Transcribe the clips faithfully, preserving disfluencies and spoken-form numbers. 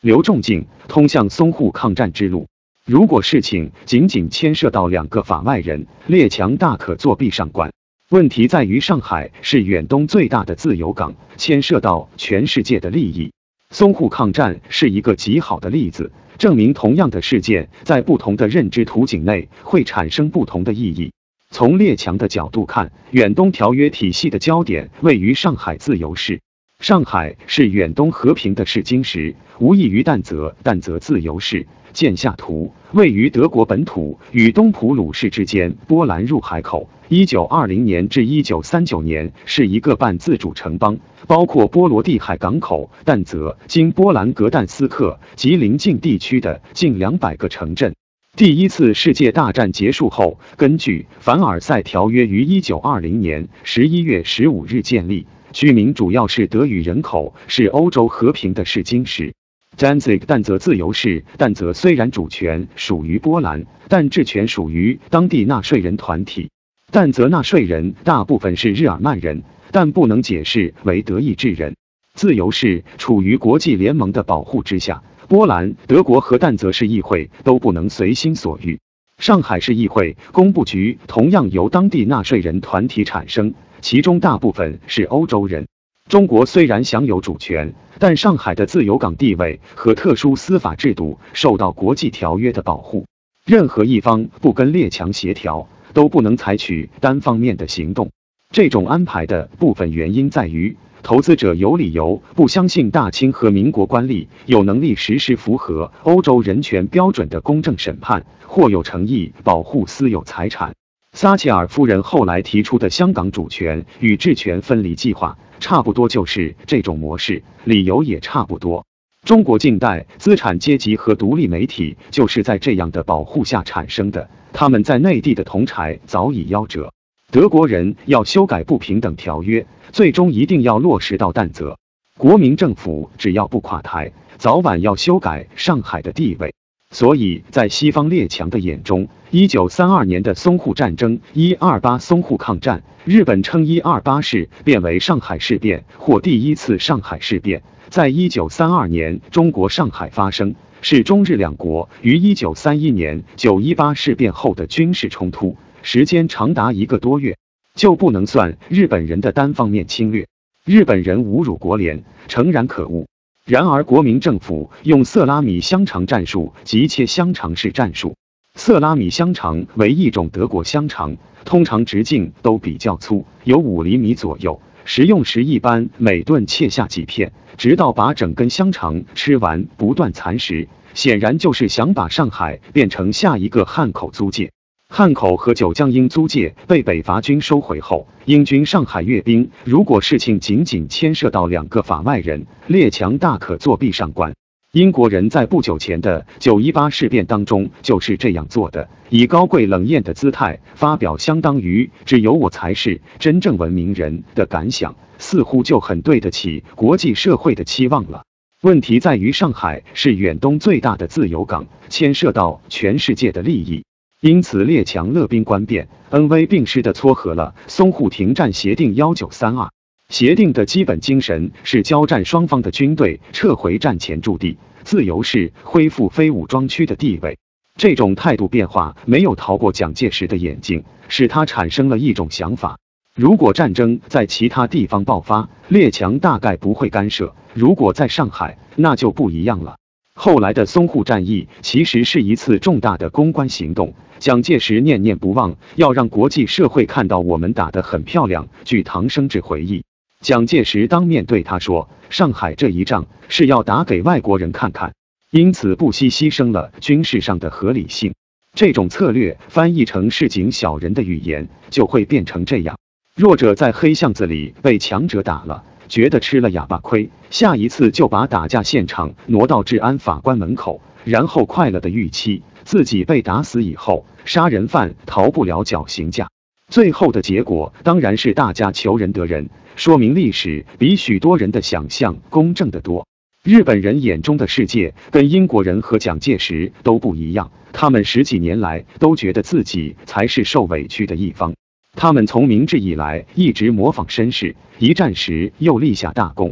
刘仲敬通向淞沪抗战之路。如果事情仅仅牵涉到两个法外人，列强大可作壁上观。问题在于上海是远东最大的自由港，牵涉到全世界的利益。淞沪抗战是一个极好的例子，证明同样的事件在不同的认知图景内会产生不同的意义。从列强的角度看，远东条约体系的焦点位于上海自由市。上海是远东和平的试金石，无异于但泽但泽自由市。见下图，位于德国本土与东普鲁士之间波兰入海口。一九二零年至一九三九年是一个半自主城邦，包括波罗的海港口但泽、经波兰格但斯克及邻近地区的近两百个城镇。第一次世界大战结束后，根据凡尔赛条约于一九二零年十一月十五日建立，居民主要是德语人口，是欧洲和平的试金石。Danzig 但泽自由市，但泽虽然主权属于波兰，但治权属于当地纳税人团体。但泽纳税人大部分是日耳曼人，但不能解释为德意志人。自由市处于国际联盟的保护之下，波兰、德国和但泽市议会都不能随心所欲。上海市议会工部局同样由当地纳税人团体产生，其中大部分是欧洲人。中国虽然享有主权，但上海的自由港地位和特殊司法制度受到国际条约的保护，任何一方不跟列强协调，都不能采取单方面的行动。这种安排的部分原因在于，投资者有理由不相信大清和民国官吏有能力实施符合欧洲人权标准的公正审判，或有诚意保护私有财产。撒切尔夫人后来提出的香港主权与治权分离计划，差不多就是这种模式，理由也差不多。中国近代资产阶级和独立媒体就是在这样的保护下产生的，他们在内地的同柴早已夭折。德国人要修改不平等条约，最终一定要落实到但泽。国民政府只要不垮台，早晚要修改上海的地位。所以在西方列强的眼中，一九三二年的淞沪战争、一二八淞沪抗战，日本称一二八事变为上海事变或第一次上海事变，在一九三二年中国上海发生，是中日两国于一九三一年九一八事变后的军事冲突，时间长达一个多月，就不能算日本人的单方面侵略。日本人侮辱国联，诚然可恶。然而国民政府用色拉米香肠战术及切香肠式战术。色拉米香肠为一种德国香肠，通常直径都比较粗，有五厘米左右。食用时一般每顿切下几片，直到把整根香肠吃完，不断蚕食。显然就是想把上海变成下一个汉口租界。汉口和九江英租界被北伐军收回后，英军上海阅兵。如果事情仅仅牵涉到两个法外人，列强大可作壁上观。英国人在不久前的九一八事变当中就是这样做的，以高贵冷艳的姿态发表相当于只有我才是真正文明人的感想，似乎就很对得起国际社会的期望了。问题在于上海是远东最大的自由港，牵涉到全世界的利益。因此列强乐兵官变，恩威并施地撮合了淞沪停战协定一九三二。协定的基本精神是交战双方的军队撤回战前驻地，自由市恢复非武装区的地位。这种态度变化没有逃过蒋介石的眼睛，使他产生了一种想法：如果战争在其他地方爆发，列强大概不会干涉；如果在上海，那就不一样了。后来的淞沪战役其实是一次重大的公关行动，蒋介石念念不忘，要让国际社会看到我们打得很漂亮。据唐生智回忆，蒋介石当面对他说，上海这一仗是要打给外国人看看，因此不惜牺牲了军事上的合理性。这种策略翻译成市井小人的语言，就会变成这样：弱者在黑巷子里被强者打了，觉得吃了哑巴亏，下一次就把打架现场挪到治安法官门口，然后快乐的预期自己被打死以后，杀人犯逃不了绞刑架。最后的结果当然是大家求仁得仁，说明历史比许多人的想象公正得多。日本人眼中的世界跟英国人和蒋介石都不一样，他们十几年来都觉得自己才是受委屈的一方。他们从明治以来一直模仿绅士，一战时又立下大功。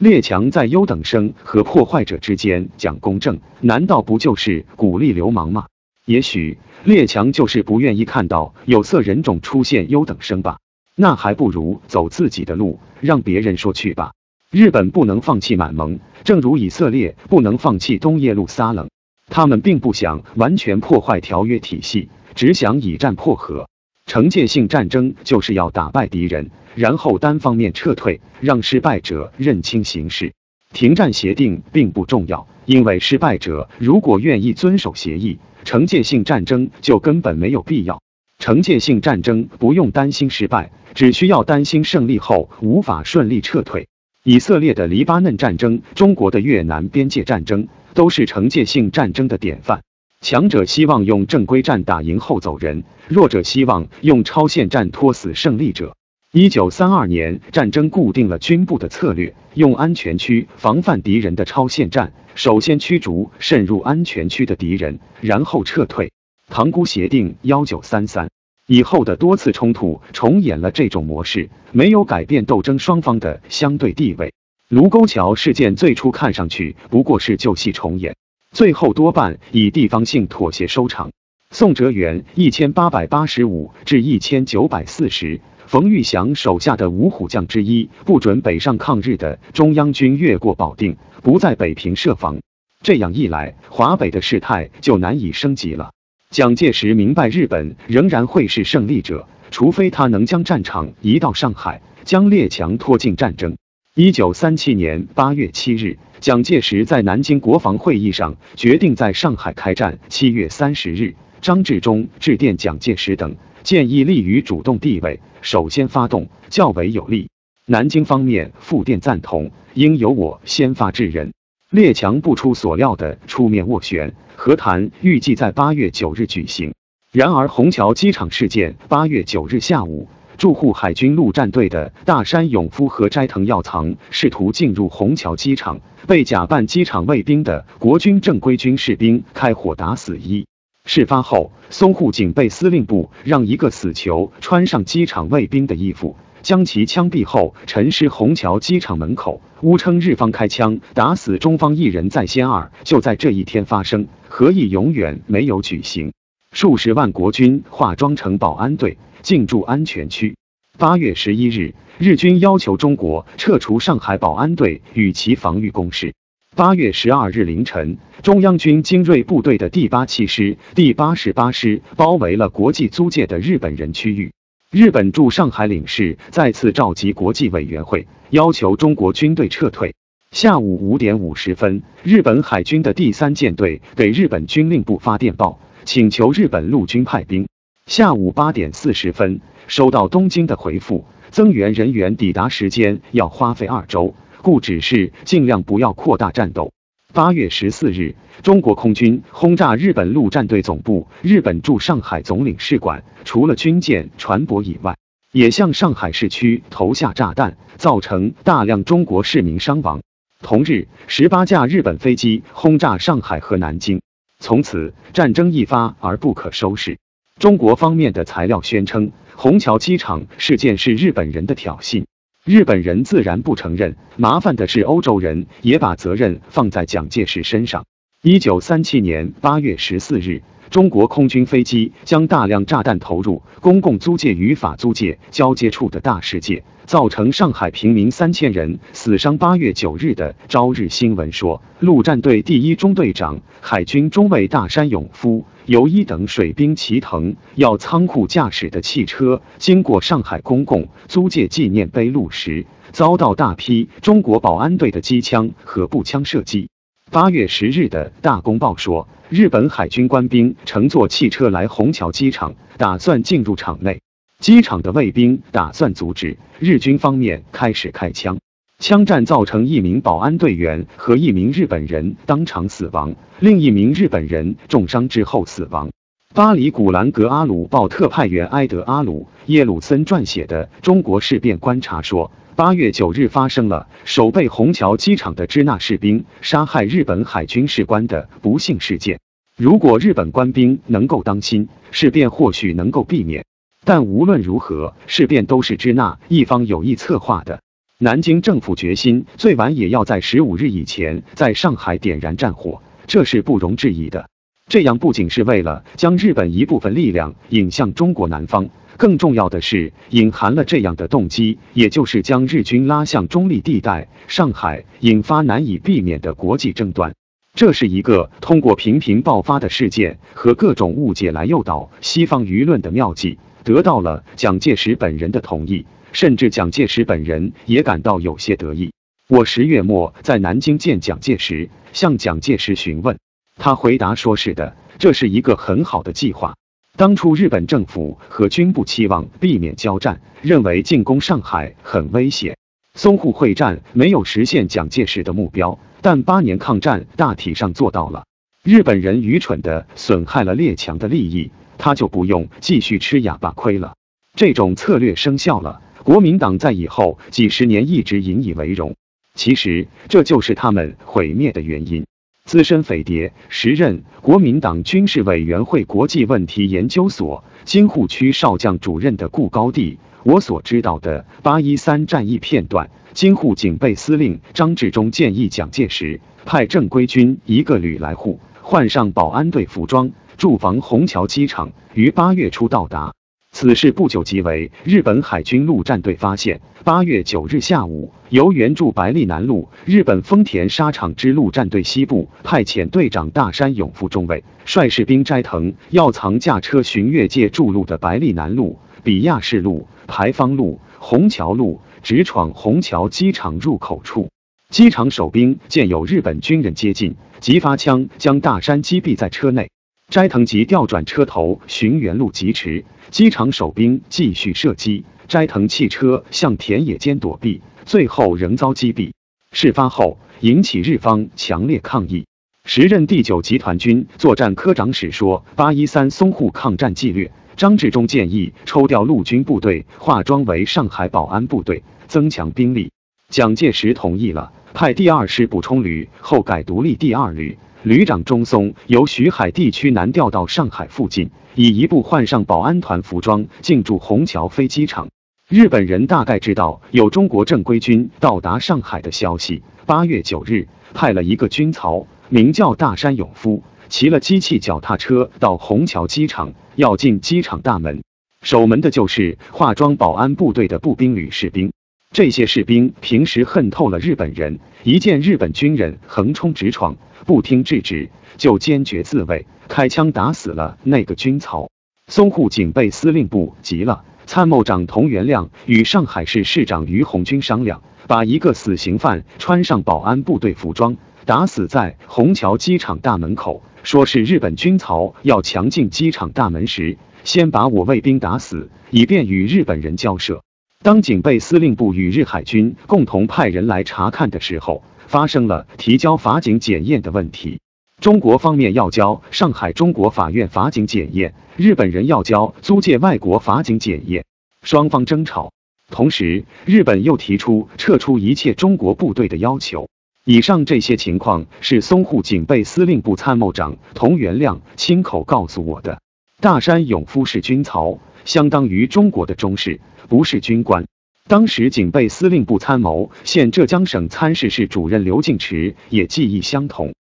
列强在优等生和破坏者之间讲公正，难道不就是鼓励流氓吗？也许列强就是不愿意看到有色人种出现优等生吧，那还不如走自己的路，让别人说去吧。日本不能放弃满蒙，正如以色列不能放弃东耶路撒冷。他们并不想完全破坏条约体系，只想以战破和。惩戒性战争就是要打败敌人，然后单方面撤退，让失败者认清形势。停战协定并不重要，因为失败者如果愿意遵守协议，惩戒性战争就根本没有必要。惩戒性战争不用担心失败，只需要担心胜利后无法顺利撤退。以色列的黎巴嫩战争，中国的越南边界战争，都是惩戒性战争的典范。强者希望用正规战打赢后走人，弱者希望用超限战拖死胜利者。一九三二年，战争固定了军部的策略，用安全区防范敌人的超限战，首先驱逐渗入安全区的敌人，然后撤退。塘沽协定一九三三以后的多次冲突重演了这种模式，没有改变斗争双方的相对地位。卢沟桥事件最初看上去不过是旧戏重演，最后多半以地方性妥协收场。宋哲元一千八百八十五至一千九百四十，冯玉祥手下的五虎将之一不准北上抗日的中央军越过保定，不在北平设防。这样一来，华北的事态就难以升级了。蒋介石明白日本仍然会是胜利者，除非他能将战场移到上海，将列强拖进战争。一九三七年八月七日，蒋介石在南京国防会议上决定在上海开战。七月三十日，张治中致电蒋介石等，建议立于主动地位，首先发动，较为有利。南京方面复电赞同，应由我先发制人。列强不出所料的出面斡旋，和谈预计在八月九日举行。然而虹桥机场事件，八月九日下午，驻沪海军陆战队的大山勇夫和斋藤耀藏试图进入虹桥机场，被假扮机场卫兵的国军正规军士兵开火打死一。事发后，淞沪警备司令部让一个死囚穿上机场卫兵的衣服，将其枪毙后沉尸虹桥机场门口，诬称日方开枪打死中方一人在先。二就在这一天发生，和议永远没有举行。数十万国军化妆成保安队进驻安全区。八月十一日，日军要求中国撤除上海保安队与其防御工事。八月十二日凌晨，中央军精锐部队的第八七师、第八十八师包围了国际租界的日本人区域。日本驻上海领事再次召集国际委员会，要求中国军队撤退。下午五点五十分，日本海军的第三舰队给日本军令部发电报，请求日本陆军派兵。下午八点四十分，收到东京的回复，增援人员抵达时间要花费二周，故指示尽量不要扩大战斗。八月十四日，中国空军轰炸日本陆战队总部、日本驻上海总领事馆，除了军舰、船舶以外，也向上海市区投下炸弹，造成大量中国市民伤亡。同日，十八架日本飞机轰炸上海和南京，从此战争一发而不可收拾。中国方面的材料宣称，虹桥机场事件是日本人的挑衅。日本人自然不承认，麻烦的是欧洲人也把责任放在蒋介石身上。一九三七年八月十四日，中国空军飞机将大量炸弹投入公共租界与法租界交接处的大世界，造成上海平民三千人死伤。八月九日的朝日新闻说，陆战队第一中队长、海军中尉大山勇夫、由一等水兵齐藤要仓库驾驶的汽车经过上海公共租界纪念碑路时，遭到大批中国保安队的机枪和步枪射击。八月十日的大公报说，日本海军官兵乘坐汽车来虹桥机场，打算进入场内。机场的卫兵打算阻止，日军方面开始开枪，枪战造成一名保安队员和一名日本人当场死亡，另一名日本人重伤之后死亡。巴黎古兰格阿鲁报特派员埃德阿鲁耶鲁森撰写的《中国事变观察》说，八月九日发生了守备虹桥机场的支那士兵杀害日本海军士官的不幸事件。如果日本官兵能够当心，事变或许能够避免。但无论如何，事变都是支那一方有意策划的。 南京政府决心最晚也要在十五日以前在上海点燃战火，这是不容置疑的。这样不仅是为了将日本一部分力量引向中国南方，更重要的是隐含了这样的动机，也就是将日军拉向中立地带上海，引发难以避免的国际争端。这是一个通过频频爆发的事件和各种误解来诱导西方舆论的妙计，得到了蒋介石本人的同意。甚至蒋介石本人也感到有些得意。我十月末在南京见蒋介石，向蒋介石询问，他回答说是的，这是一个很好的计划。当初日本政府和军部期望避免交战，认为进攻上海很危险。淞沪会战没有实现蒋介石的目标，但八年抗战大体上做到了。日本人愚蠢地损害了列强的利益，他就不用继续吃哑巴亏了。这种策略生效了。国民党在以后几十年一直引以为荣，其实这就是他们毁灭的原因。资深匪谍，时任国民党军事委员会国际问题研究所京沪区少将主任的顾高地，我所知道的八一三战役片段，京沪警备司令张治中建议蒋介石派正规军一个旅来沪，换上保安队服装，驻防虹桥机场，于八月初到达。此事不久即为日本海军陆战队发现。八月九日下午，由援助白利南路日本丰田沙场之陆战队西部派遣队长大山勇夫中尉，率士兵斋藤耀藏驾车巡越界筑路的白利南路、比亚士路、牌坊路、虹桥路，直闯虹桥机场入口处。机场守兵见有日本军人接近，即发枪将大山击毙在车内。斋藤即调转车头寻原路疾驰，机场守兵继续射击，斋藤弃车向田野间躲避，最后仍遭击毙。事发后引起日方强烈抗议。时任第九集团军作战科长史说八一三淞沪抗战纪略，张治中建议抽调陆军部队化妆为上海保安部队，增强兵力。蒋介石同意了，派第二师补充旅，后改独立第二旅。旅长中松由徐海地区南调到上海附近，以一部换上保安团服装进驻虹桥飞机场。日本人大概知道有中国正规军到达上海的消息，八月九日派了一个军曹，名叫大山勇夫，骑了机器脚踏车到虹桥机场，要进机场大门。守门的就是化妆保安部队的步兵旅士兵。这些士兵平时恨透了日本人，一见日本军人横冲直闯，不听制止，就坚决自卫，开枪打死了那个军曹。淞沪警备司令部急了，参谋长童元亮与上海市市长于鸿钧商量，把一个死刑犯穿上保安部队服装，打死在虹桥机场大门口，说是日本军曹要强进机场大门时，先把我卫兵打死，以便与日本人交涉。当警备司令部与日海军共同派人来查看的时候，发生了提交法警检验的问题。中国方面要交上海中国法院法警检验，日本人要交租界外国法警检验，双方争吵。同时，日本又提出撤出一切中国部队的要求。以上这些情况是淞沪警备司令部参谋长童元亮亲口告诉我的。大山勇夫是军曹，相当于中国的中士，不是军官。当时警备司令部参谋、现浙江省参事室主任刘敬池也记忆相同。